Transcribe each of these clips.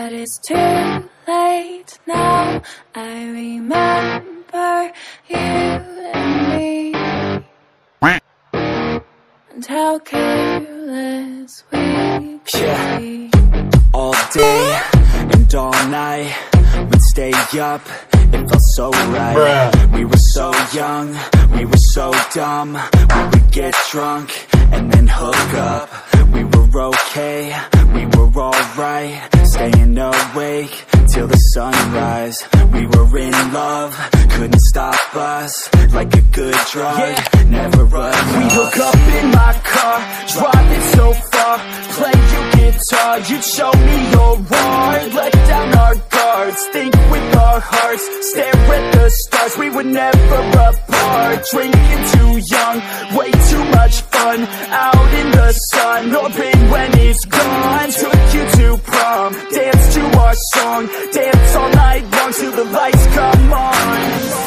but it's too late now. I remember you and me, and how careless we could be. All day and all night, we'd stay up, it felt so right. We were so young, we were so dumb. We would get drunk and then hook up. We were okay, we were alright, staying awake till the sunrise. We were in love, couldn't stop us, like a good drug, never enough. We hook up in my car, driving so far, play you guitar, you'd show me your art, let down our guards, think with our hearts, stare at the stars. We were never apart, drinking too young, way too much fun, out in the sun, hoping when it's gone. Took you to prom, dance to our song, dance all night long till the lights come on.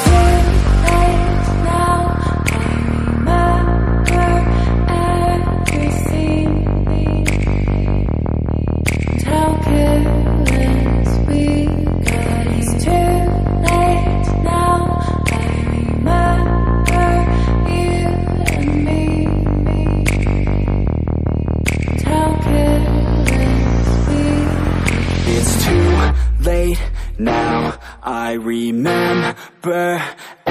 Now I remember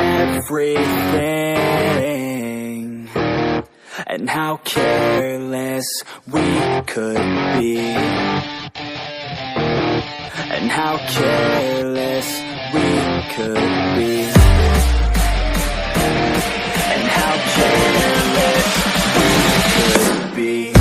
everything, and how careless we could be, and how careless we could be, and how careless we could be.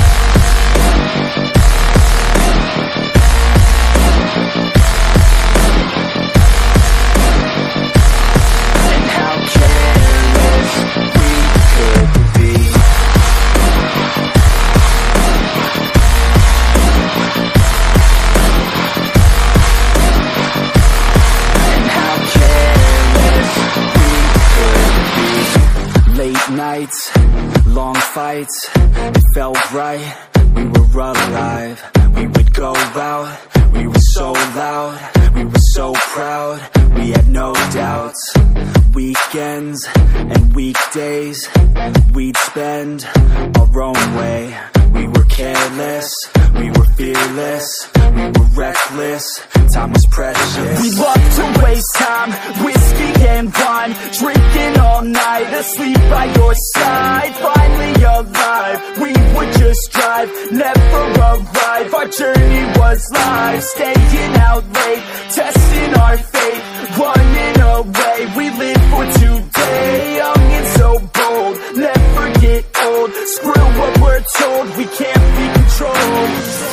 Nights, long fights, it felt right, we were alive. We would go out, we were so loud, we were so proud, we had no doubts. Weekends and weekdays, we'd spend our own way. We were careless, we were fearless, we were reckless, time was precious. We loved to waste time, whiskey and wine, drinking all night, asleep by your side. Finally alive, we would just drive, never arrive. Our journey was live, staying out late, testing our fate, running away. We live for today, young and so bold, never get old. Screw what we're told, we can't be controlled.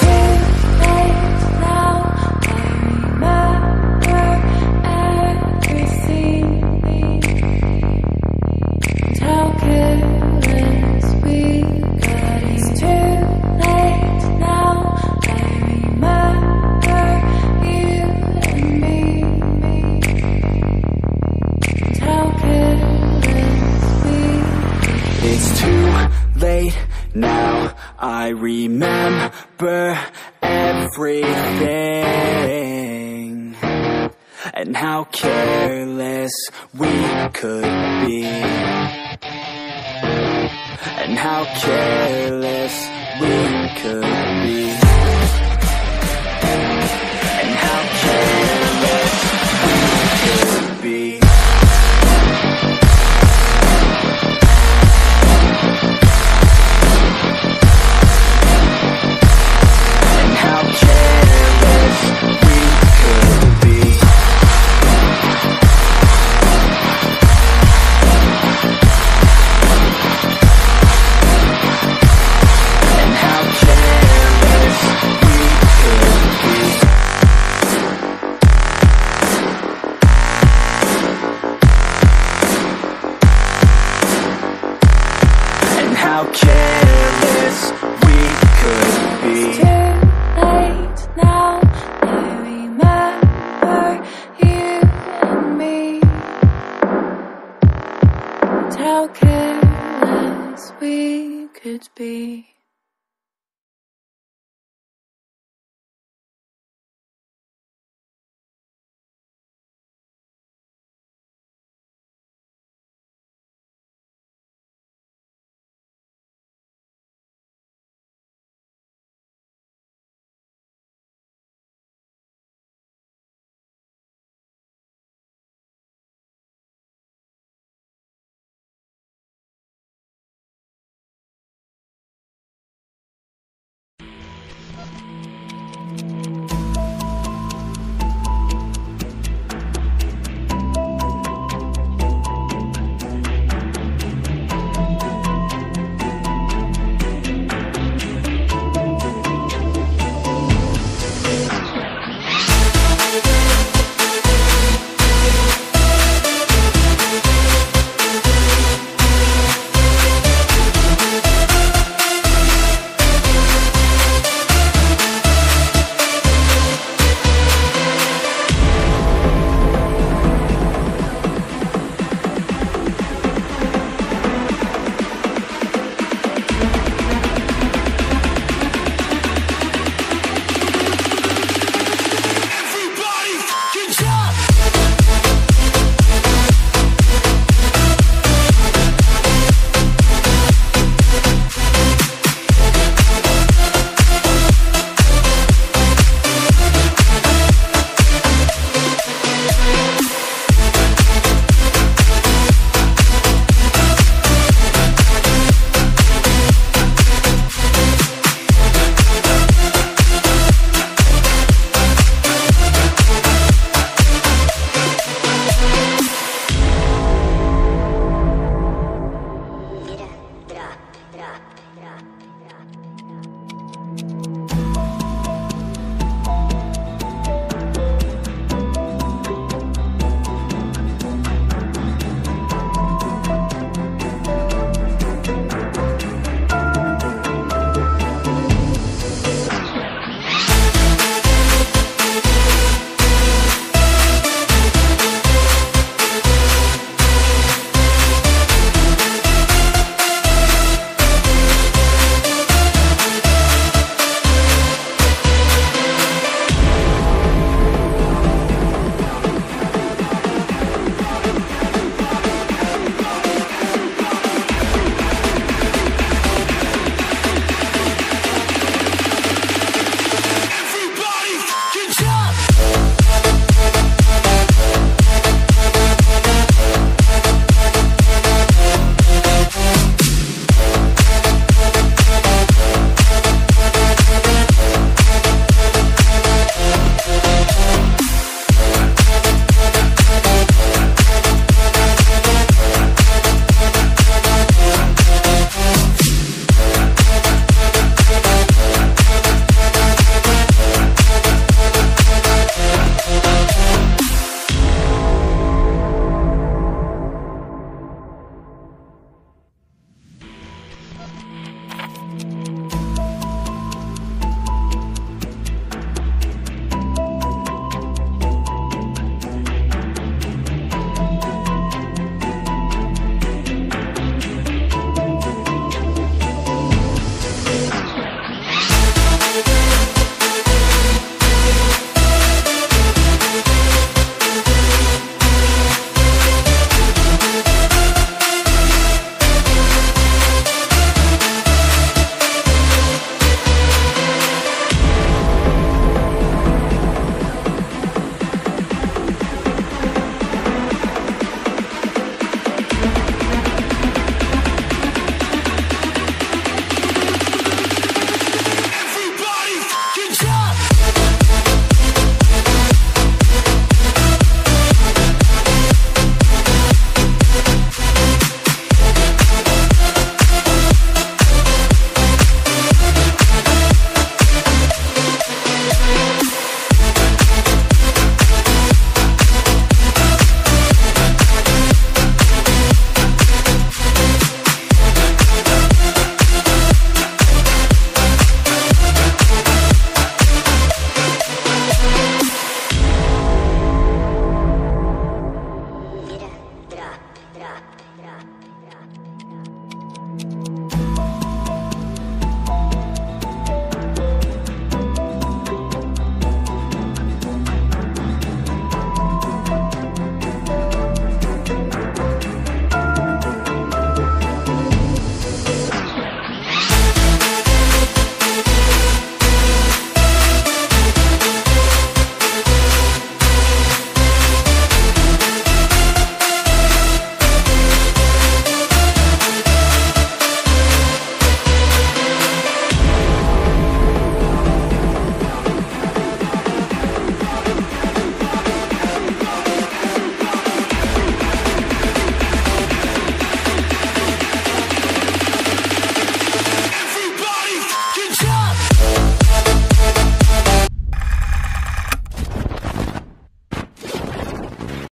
Now I remember everything, and how careless we could be, and how careless we could be, and how careless we could be. How careless we could be. It's too late now, I remember you and me, and how careless we could be.